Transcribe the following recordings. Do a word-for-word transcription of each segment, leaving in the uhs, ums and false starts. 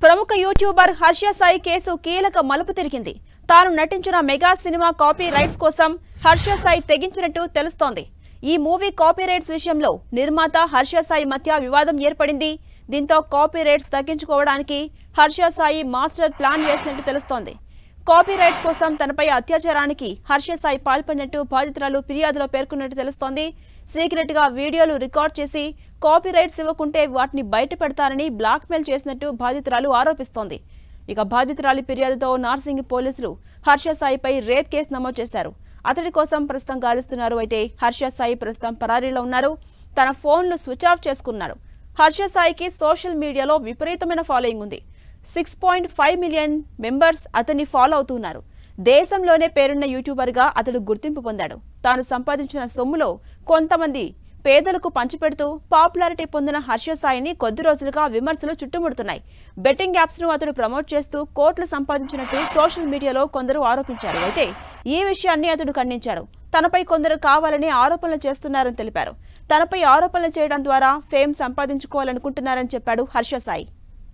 ప్రముఖ YouTuber Harsha Sai case కీలక మలుపు తిరిగింది. తాను నటించిన మెగా సినిమా కాపీ రైట్స్ కోసం హర్ష సాయి తెగించినట్టు తెలుస్తోంది. ఈ మూవీ కాపీ రైట్స్ విషయంలో నిర్మాత హర్ష సాయి మధ్య వివాదం ఏర్పడింది. దీంతో కాపీ రైట్స్ తగ్గించుకోవడానికి హర్ష సాయి మాస్టర్ ప్లాన్ వేసినట్టు తెలుస్తోంది. కాపీ రైట్స్ కోసం తనపై అత్యాచారానికి హర్ష సాయి పాల్పడినట్టు బాధితురాలు ఫిర్యాదులో పేర్కొన్నట్టు తెలుస్తోంది. సీక్రెట్ గా వీడియోలు రికార్డ్ చేసి కాపీ రైట్స్ ఇవ్వకుంటే వాటిని బయట పెడతారని బ్లాక్మెయిల్ చేసినట్టు బాధితురాలు ఆరోపిస్తోంది. ఇక బాధితురాలి ఫిర్యాదుతో నార్సింగి పోలీసులు హర్ష సాయిపై రేప్ కేసు నమోదు చేశారు. అతడి కోసం ప్రస్తుతం గాలిస్తున్నారు. అయితే హర్ష సాయి ప్రస్తుతం పరారీలో ఉన్నారు. తన ఫోన్లు స్విచ్ ఆఫ్ చేసుకున్నారు. హర్ష సాయికి సోషల్ మీడియాలో విపరీతమైన ఫాలోయింగ్ ఉంది. Six point five million members అతన్ని ఫాలో అవుతున్నారు. దేశంలోనే పేరున్న యూట్యూబర్గా అతడు గుర్తింపు పొందాడు. తాను సంపాదించిన సొమ్ములో కొంతమంది పేదలకు పంచిపెడుతూ పాపులారిటీ పొందిన హర్ష సాయిని కొద్ది రోజులుగా విమర్శలు చుట్టుముడుతున్నాయి. బెట్టింగ్ యాప్స్ ను అతడు ప్రమోట్ చేస్తూ కోట్లు సంపాదించినట్టు సోషల్ మీడియాలో కొందరు ఆరోపించారు. అయితే ఈ విషయాన్ని అతడు ఖండించాడు. తనపై కొందరు కావాలని ఆరోపణలు చేస్తున్నారని తెలిపారు. తనపై ఆరోపణలు చేయడం ద్వారా ఫేమ్ సంపాదించుకోవాలనుకుంటున్నారని చెప్పాడు హర్ష సాయి.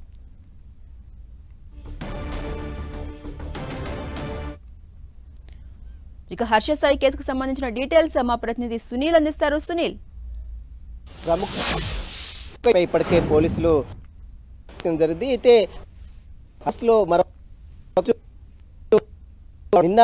ఇక హర్ష సాయి కేసుకు సంబంధించిన డీటెయిల్స్ మా ప్రతినిధి సునీల్ అందిస్తారు. సునీల్, ఇప్పటికే పోలీసులు జరిగింది. అయితే అసలు మరో నిన్న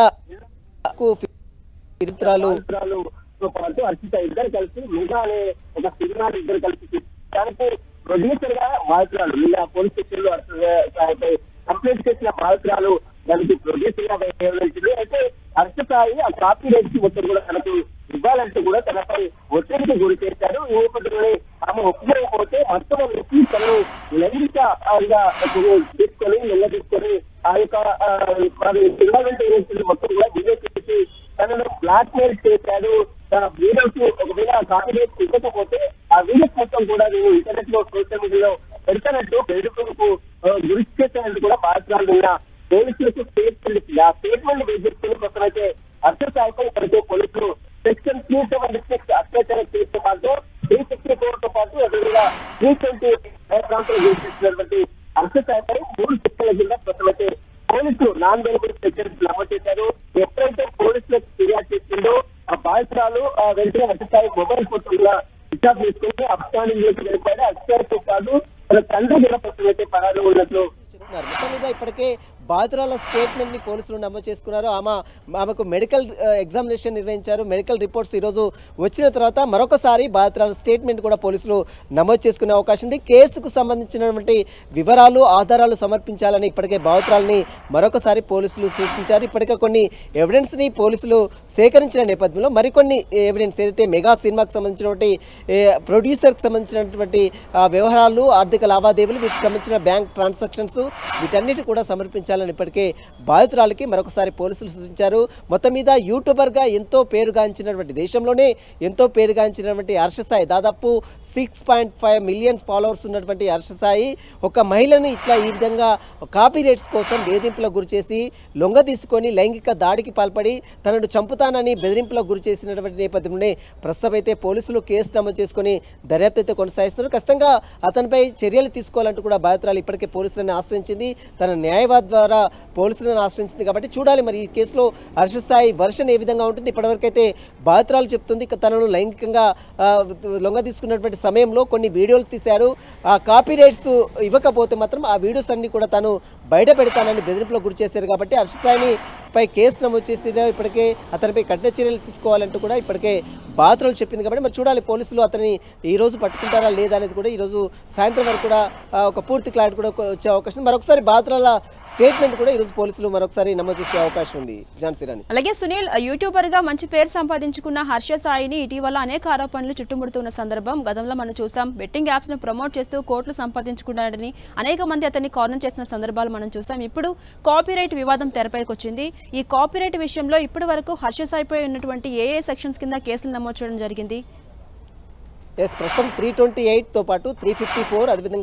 హర్షిత ఇద్దరు కలిసి మెగా అనే ఒక సినిమా ఇద్దరు కలిసి దానికి ప్రొడ్యూసర్ గా బాధితురాలు నిన్న పోలీస్ స్టేషన్ లో హర్ష కంప్లైంట్ చేసిన బాధితురాలు దానికి ప్రొడ్యూసర్ గా వ్యవహరించింది. అయితే హర్ష సాయి ఆ కాపీ రైట్స్ మొత్తం కూడా తనకు ఇవ్వాలంటూ కూడా తనపై ఒత్తిడికి గురి చేశారు. ఈ నేపథ్యంలో ఆమె ఒప్పుకోకపోతే మొత్తం వ్యక్తి తనను లైంగికంగా తీసుకొని నిన్న తీసుకొని ఆ యొక్క ఇన్వాల్వ్మెంట్ ఏజెన్సీలు మొత్తం కూడా వీడియో చేసి తనను బ్లాక్ మెయిల్ చేశాడు. తన వీడియోస్ ఒకవేళ కాపీ రైట్స్ ఇవ్వకపోతే ఆ వీడియోస్ మొత్తం కూడా నేను ఇంటర్నెట్ లో సోషల్ మీడియాలో పెడతానంటూ బెదిరింపులకు గురి చేశానంటూ కూడా బాధితురాలు నిన్న పోలీసులకు స్టేట్మెంట్ ఇచ్చింది. ఆ స్టేట్మెంట్ బెదిరిస్తున్న ప్రస్తుతం అయితే హర్ష సాయిపై ఇప్పటికే పోలీసులు సెక్షన్ త్రీ సెవెంటీ సిక్స్ అత్యాచార కేసుతో పాటు త్రీ సిక్స్టీ ఫోర్ తో పాటు అదేవిధంగా త్రీ ట్వంటీ ప్రాంతంలో చేసినటువంటి హర్ష సాయిపై మూడు సెక్షన్ల కింద ప్రస్తుతం అయితే పోలీసులు నాన్ బెనిఫిట్ సెక్షన్స్ నమోదు చేశారు. ఎప్పుడైతే పోలీసులకు ఫిర్యాదు చేసిందో ఆ బాధితురాలు వెంటనే హర్ష సాయి మొబైల్ ఫోన్ కూడా రికార్డ్ చేసుకుని అబ్స్టాండింగ్ లోకి వెళ్ళిపోయారు. హర్షతో పాటు తన తండ్రి కూడా ప్రస్తుతం అయితే పరారు ఉన్నట్లు మొత్తం మీద ఇప్పటికే బాధితురాల స్టేట్మెంట్ ని పోలీసులు నమోదు చేసుకున్నారు. ఆమె ఆమెకు మెడికల్ ఎగ్జామినేషన్ నిర్వహించారు. మెడికల్ రిపోర్ట్స్ ఈరోజు వచ్చిన తర్వాత మరొకసారి బాధితురాల స్టేట్మెంట్ కూడా పోలీసులు నమోదు చేసుకునే అవకాశం ఉంది. కేసుకు సంబంధించినటువంటి వివరాలు ఆధారాలు సమర్పించాలని ఇప్పటికే బాధితురాలని మరొకసారి పోలీసులు సూచించారు. ఇప్పటికే కొన్ని ఎవిడెన్స్ ని పోలీసులు సేకరించిన నేపథ్యంలో మరికొన్ని ఎవిడెన్స్ ఏదైతే మెగా సినిమాకి సంబంధించినటువంటి ప్రొడ్యూసర్కి సంబంధించినటువంటి వ్యవహారాలు ఆర్థిక లావాదేవీలు వీటికి సంబంధించిన బ్యాంక్ ట్రాన్సాక్షన్స్ వీటన్నిటి కూడా సమర్పించారు ఇప్పటికే బాధితురాలకి మరొకసారి పోలీసులు సూచించారు. మొత్తం మీద యూట్యూబర్గా ఎంతో పేరుగాంచినటువంటి దేశంలోనే ఎంతో పేరుగాంచినటువంటి హర్ష సాయి దాదాపు six point five million followers ఉన్నటువంటి హర్ష సాయి ఒక మహిళను ఇట్లా ఈ విధంగా కాపీ రైట్స్ కోసం వేధింపులకు గురి చేసి లొంగ తీసుకొని లైంగిక దాడికి పాల్పడి తనను చంపుతానని బెదిరింపులకు గురి చేసినటువంటి నేపథ్యంలోనే ప్రస్తుతం అయితే పోలీసులు కేసు నమోదు చేసుకొని దర్యాప్తు అయితే కొనసాగిస్తున్నారు. ఖచ్చితంగా అతనిపై చర్యలు తీసుకోవాలంటూ కూడా బాధితురాలు ఇప్పటికే పోలీసులను ఆశ్రయించింది. తన న్యాయవాది ద్వారా పోలీసులను ఆశ్రయించింది. కాబట్టి చూడాలి మరి ఈ కేసులో హర్ష సాయి వర్షన్ ఏ విధంగా ఉంటుంది. ఇప్పటివరకు అయితే బాధితురాలు చెప్తుంది తనను లైంగికంగా లొంగ తీసుకున్నటువంటి సమయంలో కొన్ని వీడియోలు తీశాడు. ఆ కాపీ రైట్స్ ఇవ్వకపోతే మాత్రం ఆ వీడియోస్ అన్ని కూడా తను బయట పెడతానని బెదిరింపులకు గురి చేశారు. కాబట్టి హర్ష సాయిని పై కేసు నమోదు చేసి ఇప్పటికే అతనిపై కఠిన చర్యలు తీసుకోవాలంటూ కూడా ఇప్పటికే బాధితురాలు చెప్పింది. కాబట్టి మరి చూడాలి పోలీసులు అతన్ని ఈ రోజు పట్టుకుంటారా లేదా అనేది కూడా ఈరోజు సాయంత్రం వరకు కూడా ఒక పూర్తి క్లారిటీ కూడా వచ్చే అవకాశం ఉంది. మరొకసారి బాధితురాల స్టేట్మెంట్ కూడా ఈరోజు పోలీసులు మరొకసారి నమోదు చేసే అవకాశం ఉంది. ఝాన్సీ రాణి. అలాగే సునీల్, యూట్యూబర్ గా మంచి పేరు సంపాదించుకున్న హర్ష సాయిని ఇటీవల అనేక ఆరోపణలు చుట్టుముడుతున్న సందర్భం గతంలో మనం చూసాం. బెట్టింగ్ యాప్స్ ను ప్రమోట్ చేస్తూ కోట్లు సంపాదించుకున్నాడని అనేక మంది అతన్ని కార్నర్ చేసిన సందర్భాలు మనం చూసాం. ఇప్పుడు కాపీరైట్ వివాదం తెరపైకి వచ్చింది. ఈ కాపీరైట్ విషయంలో ఇప్పటి వరకు హర్ష సాయిపై ఉన్నటువంటి ఏ ఏ సెక్షన్స్ కింద కేసులు నమోదు చేయడం జరిగింది? ఎస్ ప్రస్తుతం త్రీ ట్వంటీ ఎయిట్ తో పాటు త్రీ ఫిఫ్టీ ఫోర్ అదేవిధంగా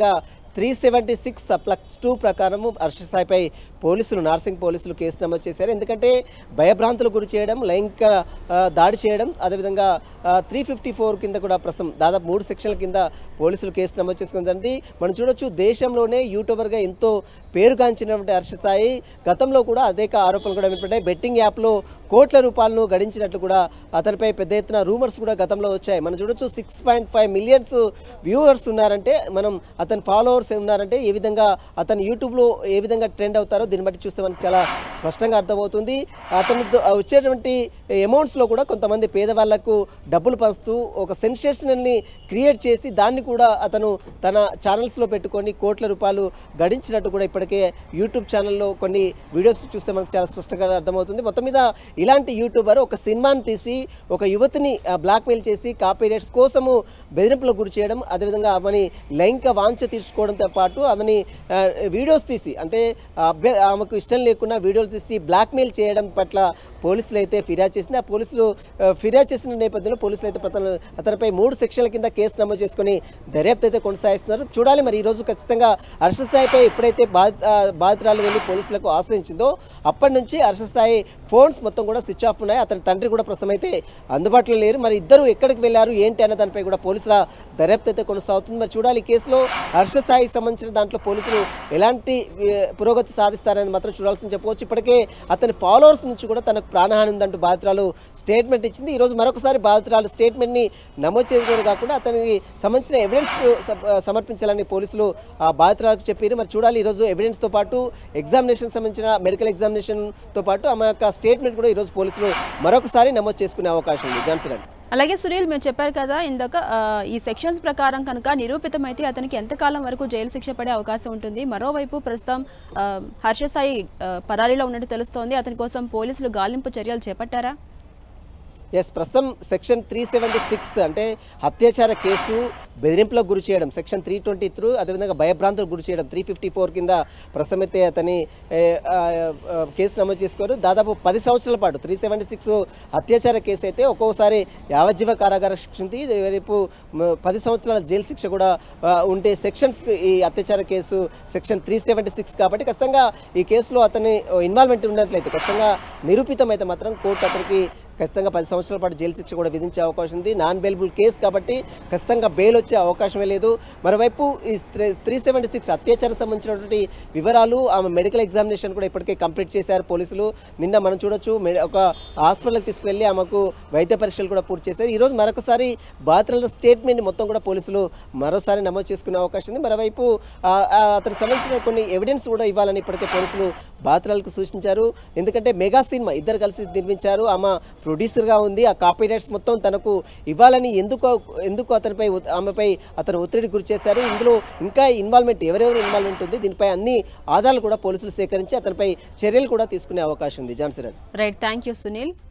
three seventy six plus two ప్రకారము హర్ష సాయిపై పోలీసులు నార్సింగ్ పోలీసులు కేసు నమోదు చేశారు. ఎందుకంటే భయభ్రాంతులకు గురి చేయడం, లైంగిక దాడి చేయడం, అదేవిధంగా త్రీ ఫిఫ్టీ ఫోర్ కింద కూడా ప్రస్తుతం దాదాపు మూడు సెక్షన్ల కింద పోలీసులు కేసు నమోదు చేసుకుందండి. మనం చూడొచ్చు, దేశంలోనే యూట్యూబర్గా ఎంతో పేరుగాంచినటువంటి హర్ష సాయి గతంలో కూడా అనేక ఆరోపణలు కూడా వినపడ్డాయి. బెట్టింగ్ యాప్లో కోట్ల రూపాయలను గడించినట్లు కూడా అతనిపై పెద్ద ఎత్తున రూమర్స్ కూడా గతంలో వచ్చాయి. మనం చూడొచ్చు, six point five millions viewers ఉన్నారంటే, మనం అతని ఫాలోవర్స్ ఉన్నారంటే ఏ విధంగా అతను యూట్యూబ్లో ఏ విధంగా ట్రెండ్ అవుతారో దీన్ని బట్టి చూస్తే మనకు చాలా స్పష్టంగా అర్థమవుతుంది. అతను వచ్చేటువంటి అమౌంట్స్లో కూడా కొంతమంది పేదవాళ్లకు డబ్బులు పంచుతూ ఒక సెన్సేషనల్ని క్రియేట్ చేసి దాన్ని కూడా అతను తన ఛానల్స్లో పెట్టుకొని కోట్ల రూపాయలు గడించినట్టు కూడా ఇప్పటికే యూట్యూబ్ ఛానల్లో కొన్ని వీడియోస్ చూస్తే మనకు చాలా స్పష్టంగా అర్థమవుతుంది. మొత్తం మీద ఇలాంటి యూట్యూబర్ ఒక సినిమాని తీసి ఒక యువతిని బ్లాక్మెయిల్ చేసి కాపీ రైట్స్ కోసము బెదిరింపులకు గురి చేయడం, అదేవిధంగా ఆమెని లైంగిక వాంఛ తీర్చుకోవడంతో పాటు ఆమెని వీడియోస్ తీసి, అంటే అభ్య ఆమెకు ఇష్టం లేకుండా వీడియోలు తీసి బ్లాక్మెయిల్ చేయడం పట్ల పోలీసులు అయితే ఫిర్యాదు చేసింది. ఆ పోలీసులు ఫిర్యాదు చేసిన నేపథ్యంలో పోలీసులు అయితే అతను అతనిపై మూడు సెక్షన్ల కింద కేసు నమోదు చేసుకుని దర్యాప్తు అయితే కొనసాగిస్తున్నారు. చూడాలి మరి ఈరోజు ఖచ్చితంగా హర్ష సాయిపై ఎప్పుడైతే బాధ బాధితురాలు వెళ్ళి పోలీసులకు ఆశ్రయించిందో అప్పటి నుంచి హర్ష సాయి ఫోన్స్ మొత్తం కూడా స్విచ్ ఆఫ్ ఉన్నాయి. అతని తండ్రి కూడా ప్రస్తుతం అయితే అందుబాటులో లేరు. మరి ఇద్దరు ఎక్కడికి వెళ్ళారు ఏంటి అనే దానిపై కూడా పోలీసుల దర్యాప్తు అయితే కొనసాగుతుంది. మరి చూడాలి, ఈ కేసులో హర్ష సాయికి సంబంధించిన దాంట్లో పోలీసులు ఎలాంటి పురోగతి సాధిస్తారని మాత్రం చూడాల్సింది చెప్పవచ్చు. ఇప్పటికే అతని ఫాలోవర్స్ నుంచి కూడా తనకు ప్రాణహాని ఉందంటూ బాధితురాలు స్టేట్మెంట్ ఇచ్చింది. ఈరోజు మరొకసారి బాధితురాలు స్టేట్మెంట్ని నమోదు చేసుకోవడం కాకుండా అతనికి సంబంధించిన ఎవిడెన్స్ సమర్పించాలని పోలీసులు ఆ బాధితురాలకు చెప్పారు. మరి చూడాలి, ఈరోజు ఎవిడెన్స్తో పాటు ఎగ్జామినేషన్ సంబంధించిన మెడికల్ ఎగ్జామినేషన్తో పాటు ఆమె యొక్క స్టేట్మెంట్ కూడా ఈరోజు పోలీసులు మరొకసారి నమోదు చేసుకునే అవకాశం ఉంది. జాన్సన్ అండి. అలాగే సునీల్, మీరు చెప్పారు కదా ఇందాక, ఈ సెక్షన్స్ ప్రకారం కనుక నిరూపితమైతే అతనికి ఎంతకాలం వరకు జైలు శిక్ష పడే అవకాశం ఉంటుంది. మరోవైపు ప్రస్తుతం హర్ష సాయి పరారీలో ఉన్నట్టు తెలుస్తోంది. అతని కోసం పోలీసులు గాలింపు చర్యలు చేపట్టారా? ఎస్, ప్రస్తుతం సెక్షన్ త్రీ సెవెంటీ సిక్స్ అంటే అత్యాచార కేసు, బెదిరింపులకు గురి చేయడం సెక్షన్ త్రీ ట్వంటీ త్రూ, అదేవిధంగా భయభ్రాంతులకు గురి చేయడం త్రీ ఫిఫ్టీ ఫోర్ కింద ప్రస్తుతం అయితే అతని కేసు నమోదు చేసుకోరు. దాదాపు పది సంవత్సరాల పాటు త్రీ సెవెంటీ సిక్స్ అత్యాచార కేసు అయితే ఒక్కొక్కసారి యావజ్జీవ కారాగార శిక్ష ఉంది, రేపు పది సంవత్సరాల జైలు శిక్ష కూడా ఉండే సెక్షన్స్ ఈ అత్యాచార case section three seventy six కాబట్టి ఖచ్చితంగా ఈ కేసులో అతని ఇన్వాల్వ్మెంట్ ఉన్నట్లయితే ఖచ్చితంగా నిరూపితం అయితే మాత్రం కోర్టు అతనికి ఖచ్చితంగా పది సంవత్సరాల పాటు జైలు శిక్ష కూడా విధించే అవకాశం ఉంది. నాన్ బెయిలబుల్ కేసు కాబట్టి ఖచ్చితంగా బెయిల్ వచ్చే అవకాశమే లేదు. మరోవైపు ఈ త్రీ సెవెంటీ సిక్స్ అత్యాచారం సంబంధించినటువంటి వివరాలు, ఆమె మెడికల్ ఎగ్జామినేషన్ కూడా ఇప్పటికే కంప్లీట్ చేశారు పోలీసులు. నిన్న మనం చూడొచ్చు, ఒక హాస్పిటల్కి తీసుకువెళ్ళి ఆమెకు వైద్య పరీక్షలు కూడా పూర్తి చేశారు. ఈరోజు మరొకసారి బాధితుల స్టేట్మెంట్ మొత్తం కూడా పోలీసులు మరోసారి నమోదు చేసుకునే అవకాశం ఉంది. మరోవైపు అతనికి సంబంధించిన కొన్ని ఎవిడెన్స్ కూడా ఇవ్వాలని ఇప్పటికే పోలీసులు బాధితులకు సూచించారు. ఎందుకంటే మెగా సినిమా ఇద్దరు కలిసి నిర్మించారు, ఆమె ప్రొడ్యూసర్గా ఉంది, ఆ కాపీ రైట్స్ మొత్తం తనకు ఇవ్వాలని ఎందుకు ఎందుకు అతనిపై ఆమెపై అతను ఒత్తిడి గురి చేశారు, ఇందులో ఇంకా ఇన్వాల్వ్మెంట్ ఎవరెవరు ఇన్వాల్వ్మెంట్ ఉంది, దీనిపై అన్ని ఆధారాలు కూడా పోలీసులు సేకరించి అతనిపై చర్యలు కూడా తీసుకునే అవకాశం ఉంది. Johnson. Right, thank you Sunil.